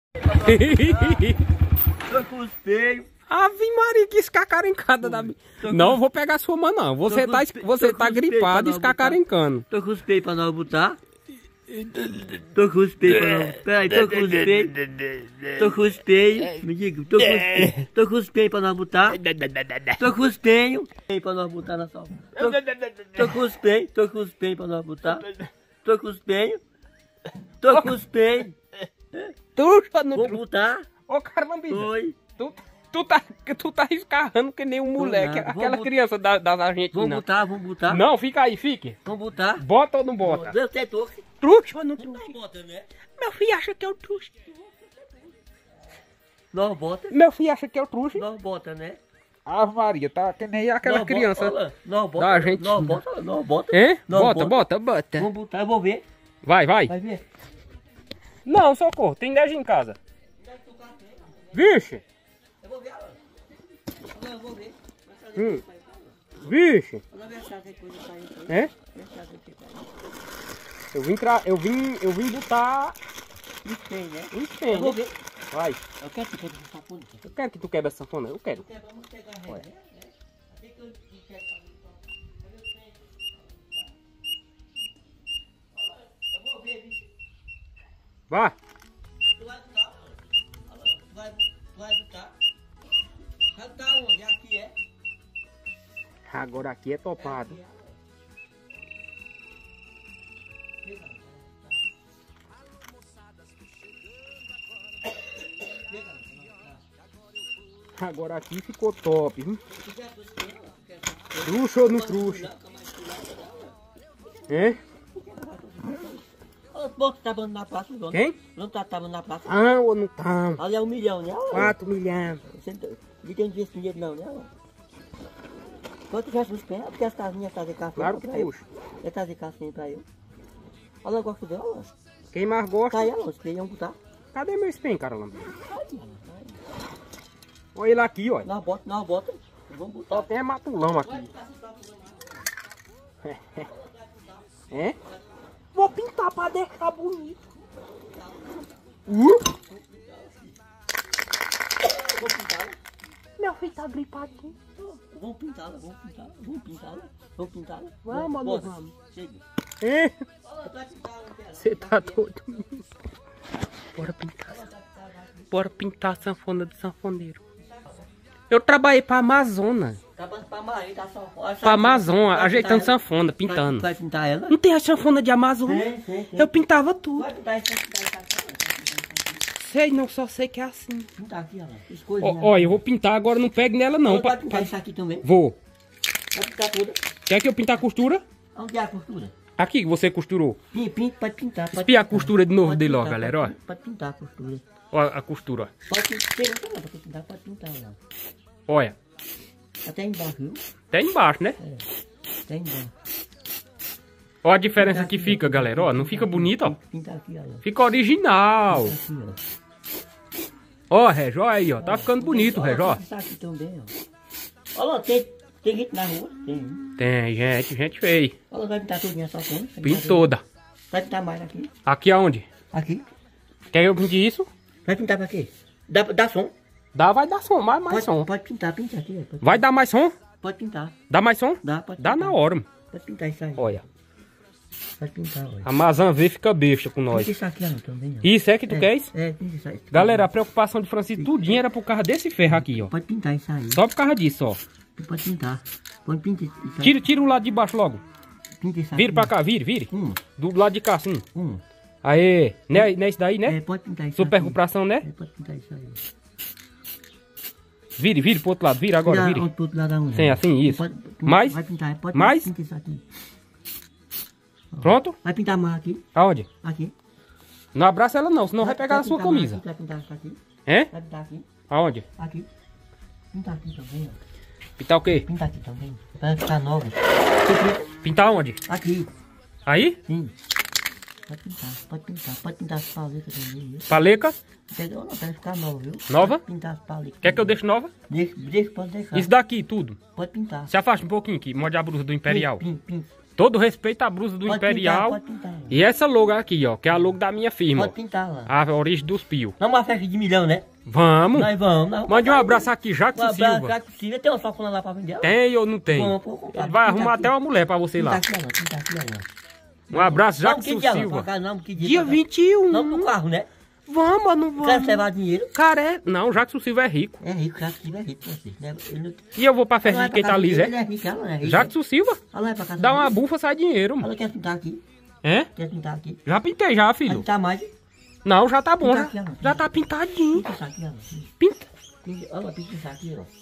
Tô com os peios. Ave Maria, que escacarencada da... Não vou pegar sua mão, não. Você tá gripado escacarencando. Tô com os peios pra nós botar. Tô com os peios pra nós... Peraí, tô com os peios. Tô com os peios. Me diga, tô com os peios pra nós botar. Tô com os peios pra nós botar na sala. Tô com os peios pra nós botar. Tô com os peios. Tô com os peios. Truxa no... Vou botar. Ô, Carlambisa. Oi. Tu tá escarrando que nem um moleque, aquela criança das Argentinas. Vamos botar. Não, fica aí, fique. Vamos botar. Bota ou não bota? Eu até tô. Truxa ou não truxa? Não bota, né? Meu filho acha que é o truxa. Não bota. Meu filho acha que é o truxa. Não bota, né? A varia, tá que nem aquela criança não bota. da gente. Não bota, não bota. Hein? Não, Bota. Vamos botar, eu vou ver. Vai. Vai ver. Não, socorro, tem 10 em casa. Vixe. Eu vou ver. Eu vou ver. Vixe. É? Eu vim botar Tem, né? em 100. Eu vou ver. Vai. Eu quero que tu quebre essa sanfona. Eu quero que tu quebre essa sanfona. Eu quero. Vamos pegar a rede, né? Até que eu quero fazer eu vou ver, bicho. Vá. Tu vai botar? Tu vai botar? Vai botar onde? Aqui é? Agora aqui é topado. Agora aqui ficou top, viu? Truxa ou não truxa? É? Você tá bando na praça, João? Quem? Não tá bando na praça? Ah, ou não tá? Ali é 1 milhão, né? 4 milhões. Você não tem esse dinheiro não, né? Quando tu tivesse nos pés, porque as casinhas trazer café. Claro que pra eu. puxa. Vai trazer café pra eu. Olha, eu gosto dela. Quem mais gosta? Tá aí, Alonso, que iam botar. Cadê meu espinho, cara? Olha ele aqui, olha. Nós bota. Vamos botar. Só tem matulão aqui. É? Vou pintar pra deixar bonito. Vou pintar. Meu filho tá gripadinho. Vamos pintá-la. Vamos, Bora. vamos. Chega. É? Vai pintar, Você tá doido? Bora pintar a sanfona do sanfoneiro. Eu trabalhei pra Amazônia. Pra Amazônia, ajeitando sanfona, pintando. Vai pintar ela? Não tem a sanfona de Amazônia? Sim. Eu pintava tudo. Vai pintar essa. Sei não, só sei que é assim. Pintar aqui, olha. Ó, eu vou pintar agora, não pegue nela não. Vai pintar isso aqui também? Vou. Vai pintar toda. Quer que eu pintar a costura? Onde é a costura? Aqui que você costurou. Pode pintar. Espia a costura de novo dele, ó, galera, ó. Pode pintar a costura. Ó a costura, ó. Pode pintar, pode pintar lá. Olha. Até embaixo, viu? Até embaixo, né? Até embaixo. Ó a diferença que fica, galera, ó. Não fica bonito, ó. Pintar aqui, olha. Fica original. Aqui, ó. Ó, Régio, ó aí, ó. Tá ficando bonito, Régio, ó. Pintar aqui também, ó. Olha, tem gente na rua? Tem. Tem, gente feia. Olha, vai pintar tudinho essa cor. Pinta toda. Vai pintar mais aqui. Aqui aonde? Aqui. Quer que eu pinte isso? Vai pintar pra quê? Dá som. Vai dar som, mais som. Pode pintar aqui. Pode, Vai dar mais som? pode pintar. Dá mais som? Dá, pode Dá pintar. na hora, mano. Pode pintar isso aí. Olha. Pode pintar, olha. A Mazan vê fica besta com nós. Pinta isso aqui, ó, também, ó. Isso é que tu queres? Pinta isso aí. Galera, a preocupação de Francisco tudinho era por causa desse ferro aqui, ó. Pode pintar isso aí. Só por causa disso, ó. Tu pode pintar. Pode pintar isso aí. Tira o lado de baixo logo. Pinta isso aqui. Vira pra cá, vire. Do lado de cá, assim. Um. Aê, não é isso daí, né? Pode pintar isso Super aqui. recuperação, né? Pode pintar isso aí. Vire pro outro lado, vira agora, vire. Pro outro lado aonde? Sim, assim, isso. Mais? Vai pintar, pode Mais? pintar isso aqui. Pronto? Vai pintar mais aqui. Aonde? Aqui. Não abraça ela não, senão vai pegar na sua pintar mais camisa. aqui, vai pintar isso aqui. É? Vai pintar aqui. Aonde? Aqui. Pintar aqui também, ó. Pintar o quê? Pintar aqui também. Vai ficar novo. Pintar aonde? Aqui. Aí? Sim. Pode pintar. Pode pintar as paletas também, viu? Paleca? Não, vai ficar novo, viu? Nova? Pode pintar as paletas. Quer que eu deixe nova? Deixa, pode deixar. Isso daqui, tudo. Pode pintar. Se afasta um pouquinho aqui, morde a brusa do Imperial. Pinta. todo respeito à blusa do Pode Imperial. pintar, pode pintar. E essa logo aqui, ó, que é a logo da minha firma. Pode pintar lá. A origem dos pios. Vamos uma festa de milhão, né? Vamos. Nós vamos. Mande um abraço aqui, Jackson Um abraço, Silva. Jackson Silva. Tem uma safona lá pra vender? Tem ou não tem? Vamos, pô, Ele vai arrumar até uma mulher pra você lá. Pintar aqui, ó. Um abraço, Vamos, Jackson que dia, Silva. pra casa, não, que Dia pra 21. Vamos no carro, né? Vamos ou não Quer vamos? levar dinheiro? Cara, é... Não, Jackson Silva é rico. É rico, Jackson Silva é rico, você. Né? E eu vou pra festa de quem tá liso, Ele é? é rico, ela não é rico. Jackson Silva? Ela vai pra casa Dá uma dele. bufa, sai dinheiro, mano. Ela quer pintar aqui. É? Quer pintar aqui. Já pintei já, Vai filho. pintar mais. Não, já tá bom. Pinta Já, aqui, ó. já tá pintadinho. Pinta isso aqui, ó. Pinta. Olha, pinta isso aqui, ó.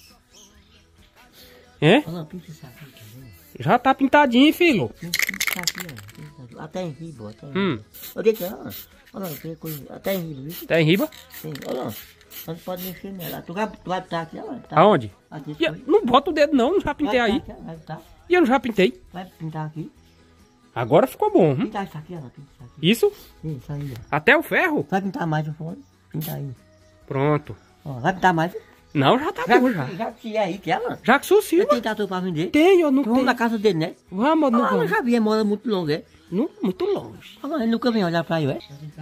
É? Olha, pinta isso aqui, tá vendo? Já tá pintadinho, filho. Pinta isso aqui, ó. Pinta isso aqui. Até em riba, até em riba. Hum. Olha aqui, ó. Olha, tem coisa. Até em riba, viu? Tá em riba? Sim, olha, ó. Não pode mexer nela. Tu vai botar aqui, ó. Tá. Aonde? Aqui, E eu não bota o dedo não, já pintei vai aí. botar aqui, ó, vai botar. E eu já pintei. Vai pintar aqui. Agora ficou bom. Pintar isso aqui, ó. Pinta isso aqui. Isso? Isso aí, ó. Até o ferro? Vai pintar mais o fone? Pinta aí. Pronto. Ó, vai pintar mais? Não, já tá bom já. Já que é aí que ela. Jackson Você Silva. tem tatu pra vender? Tem ou não Então vamos tem? na casa dele, né? Vamos ou não Ah, eu vamos? já vi, mora muito longe, é? Não, muito longe. Ah, ele nunca vem olhar pra eu, é?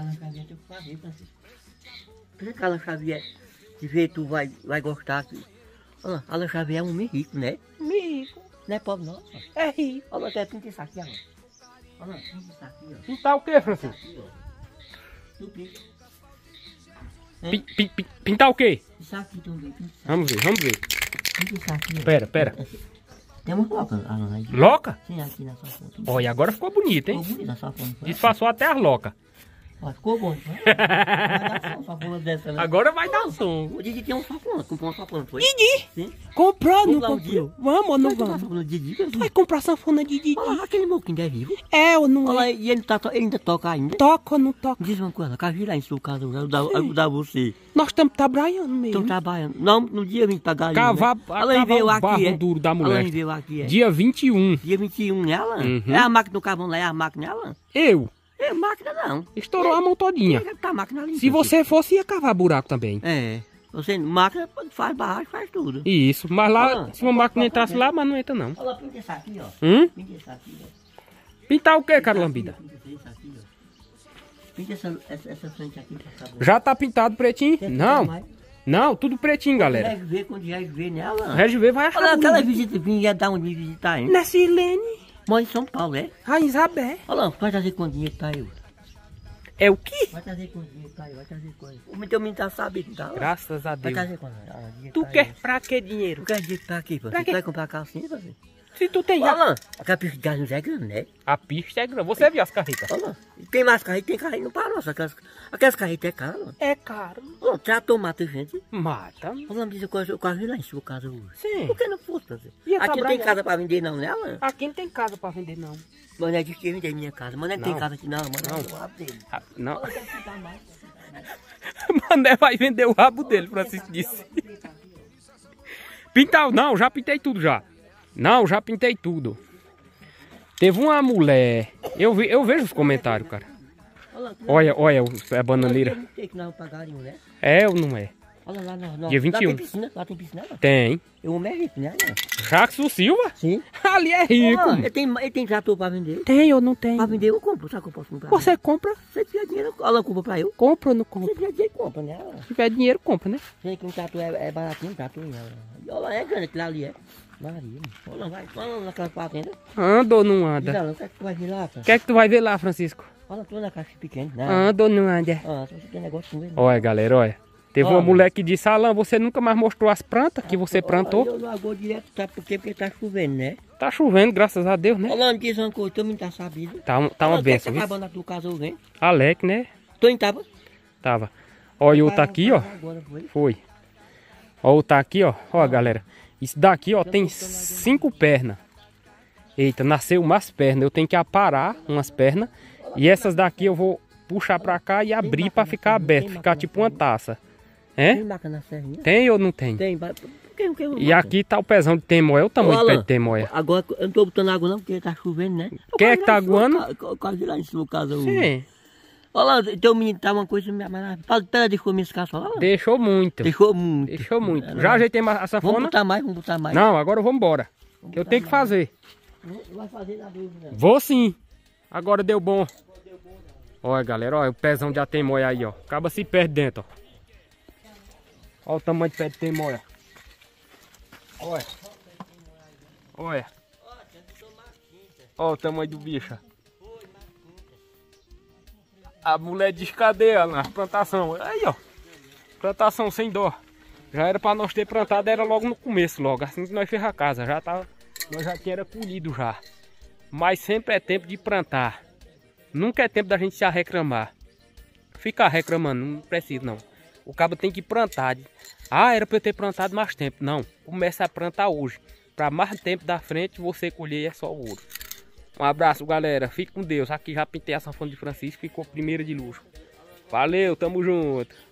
Alan Xavier, de ver tu vai gostar aqui. Olha, Alan Xavier é um homem rico, né? Rico. Não é pobre, não. É rico. Olha, quer pintar isso aqui, Alan. Olha, pinta isso aqui, ó. Pintar o quê, Francisco? Aqui, ó. Tu pinta. Pintar o quê? Isso aqui também, pinta isso aqui. Vamos ver, vamos ver. Pinta isso aqui, ó. Pera. Tem uma loca, Alan, aí. Loca? Sim, aqui na sua foto. Olha, agora ficou bonito, hein? Ficou bonito a sua foto. Disfarçou até as locas. Ó, ficou bom, né? Vai dar som, safona dessa, né? Agora vai dar som. O Didi tinha um safona, comprou um safona, foi? Didi? Sim. Comprou ou não Vamos lá um dia? comprou? Vamos ou não Vai comprar vamos? safona do Didi, meu filho? Vai comprar sanfona de Didi. Olha lá, aquele moquinho é vivo. É ou não Olha lá, é? e ele, ele ainda toca ainda. Toca ou não toca? Diz uma coisa, quer virar em sua casa, ajudar você. Nós estamos trabalhando Estão mesmo. trabalhando. Não, no dia 20 pra galinha. Cavar, né? Ela veio o aqui, barro é? duro da Ela mulher. veio aqui, é? Dia 21. Dia 21 nela? Uhum. É a máquina do carvão lá, é a máquina nela? Eu. É máquina não. Estourou a mão todinha. Tá a máquina ali. Se você fosse, ia cavar buraco também. É. Você, máquina faz barragem, faz tudo. Isso, mas lá, Ah, se uma máquina entrasse lá, mas não entra não. Olha lá, pinta isso aqui, ó. Pinta isso aqui, ó. Pintar o que, Carlambida? Pinta isso aqui, ó. Pinta essa frente aqui pra ficar bom. Já tá pintado pretinho? Quer Não. pintar mais? Não, tudo pretinho, galera. Quando já ver nela. RGV vai achar Olha aquela bonito. visita vinha dar onde visitar, hein? Não é Silene? Mora em São Paulo, é? A Isabel. Olha lá, vai trazer quanto dinheiro tá eu? É o quê? Vai trazer quanto dinheiro tá eu? Vai trazer quanto? O meu menino tá sabendo, tá? Graças a Vai Deus. trazer quanto? Dinheiro Tu tá quer eu. pra que dinheiro? Tu quer dinheiro pra quê, Pra você? quê? Tu vai comprar calcinha, você? Se tu tem Olha já. lá, aquela pista de gás é grande, né? A pista é grande. Você viu as carretas? Olha lá, tem mais carreta, tem carreta não para nossa. Aquelas carretas é caras. É caro. Olha lá, trator mata gente. Mata. Olha lá, me diz, eu quase vi lá em sua casa hoje. Sim. Por que não fosse, você? Ia Aqui não tem trabalhar. casa pra vender não, nela? Aqui não tem casa pra vender, não. Mané disse que vender minha casa. Mané não tem Não. casa aqui não, mané Não. não abre dele. Ah, não. Olha, quer pintar mais. Mané vai vender o rabo dele, Francisco disse. Pintar, não, já pintei tudo já. Não, já pintei tudo. Teve uma mulher. Eu vejo os comentários, cara. Olha, a bananeira. Tem que não pagarinho, né? É ou não é? Olha lá, não. Dia 21. Lá tem piscina, lá tem piscina. Não. Tem. Eu homem é rico, né? Jackson Silva? Sim. Ali é rico. Ah, ele tem trator pra vender. Tem ou não tem? Pra vender eu compro, sabe que eu posso comprar? Você compra? Se tiver dinheiro, ela compra pra eu. Compra ou não Se compra? tiver dinheiro, compra, né? Se tiver dinheiro, compra, né? Sei que um trator é baratinho, um trator. Olha, é grande aquilo ali, é. Maria, olha, vai naquela fazenda. Anda ou não Diz anda? ela, o que é que tu vai ver lá, cara? O que é que tu vai ver lá, Francisco? Olha, tu na caixa pequena, né? Anda ou não anda? Ah, se você tem negócio com ele. Olha, galera, olha. Teve uma Olha. mulher que disse, Alan, você nunca mais mostrou as plantas que você plantou. Eu não agora direto, sabe por quê? Porque tá chovendo, né? Tá chovendo, graças a Deus, né? Olha, diz uma coisa, tu não tá sabido. Tá uma benção, Tá viu? acabando a tua casa hoje, hein? Alec, né? Tu não tava? Tava. Olha, o tá aqui, ó. Agora foi. Foi. Ó, o tá aqui, ó. Ó, galera. Isso daqui, ó, tem 5 pernas. Eita, nasceu umas pernas. Eu tenho que aparar umas pernas. E essas daqui eu vou puxar pra cá e abrir pra ficar aberto. Ficar tipo uma taça. Tem É? maca na serrinha? Tem ou não tem? Tem. E aqui tá o pezão de temoia. Olha o tamanho do pé de temoia. Agora eu não tô botando água não, porque tá chovendo, né? Quem é que tá aguando? Quase lá em sua casa hoje. Sim. Olha lá, teu menino tá uma coisa maravilhosa. Pera, deixou minhas caças lá. Deixou muito. Deixou muito. Deixou muito. Já ajeitei a Vamos sanfona? botar mais, vamos botar mais. Não, agora eu vou embora. Que eu tenho que fazer. Não vai fazer na dúvida. Vou sim. Agora deu bom. Olha, galera, olha o pezão de atemoia aí, ó. Acaba se perde dentro, ó. Olha o tamanho de pé de temoia. Olha. Olha. Olha o tamanho do bicho. A mulher descadeia na plantação. Aí, ó. Plantação sem dó. Já era para nós ter plantado, era logo no começo, logo. Assim que nós fez a casa. Já tava, nós já tinha colhido já. Mas sempre é tempo de plantar. Nunca é tempo da gente se reclamar. Ficar reclamando, não precisa não. O cabo tem que plantar. Ah, era para eu ter plantado mais tempo. Não, começa a plantar hoje. Para mais tempo da frente você colher é só ouro. Um abraço, galera. Fique com Deus. Aqui já pintei a sanfona de Francisco. Ficou primeira de luxo. Valeu, tamo junto.